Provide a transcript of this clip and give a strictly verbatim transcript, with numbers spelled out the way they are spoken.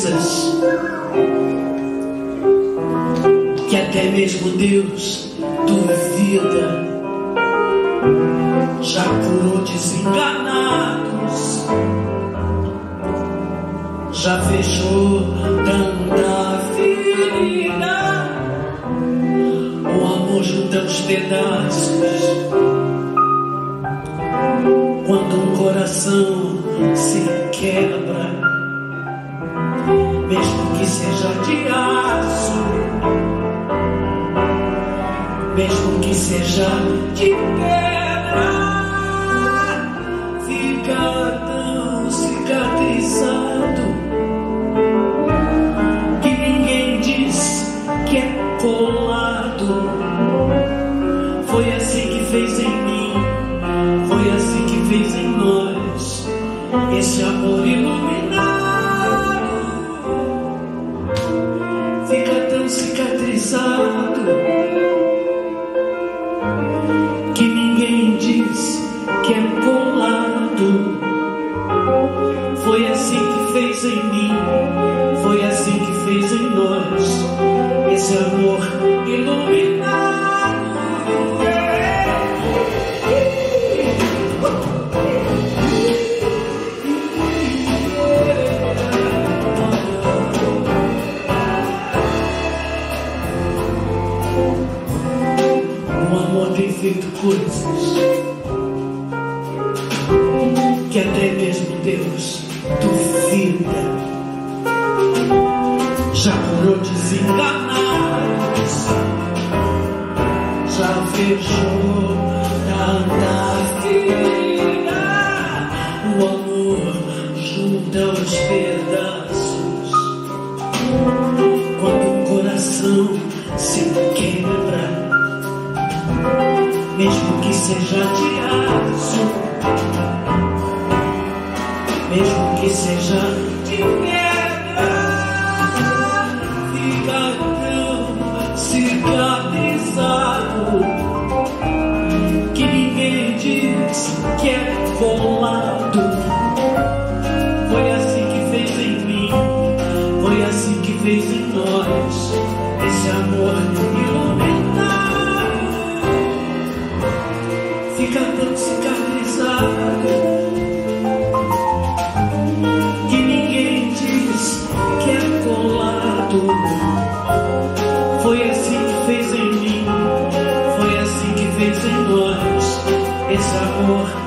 coisas que até mesmo Deus duvida. Já curou desenganados, já fechou tanta ferida. O amor junta os pedaços. Quando um coração se quebra, mesmo que seja de aço, mesmo que seja de pedra, fica tão cicatrizado que ninguém diz que é colado. Foi assim que fez em mim, foi assim que fez em nós, esse amor iluminado. Fica tão cicatrizado que ninguém diz que é colado. Foi assim que fez em mim, foi assim que fez em nós, esse amor iluminado. O amor tem feito coisas que até mesmo Deus duvida. Já curou desenganados, já fechou tanta ferida. O amor junta os pedaços. Quando o coração se quebra, mesmo que seja de aço, mesmo que seja de pedra, fica tão cicatrizado que ninguém diz que é colado. Foi assim que fez em mim, foi assim que fez em nós, esse amor iluminado. Fica tão cicatrizado que ninguém diz que é colado. Foi assim que fez em mim, foi assim que fez em nós, esse amor